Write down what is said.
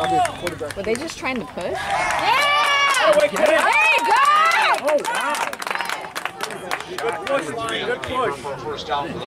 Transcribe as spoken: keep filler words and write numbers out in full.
Were they just trying to push? Yeah! Oh, wait, There you go! oh, wow. Good push, Lion. Good push. First down.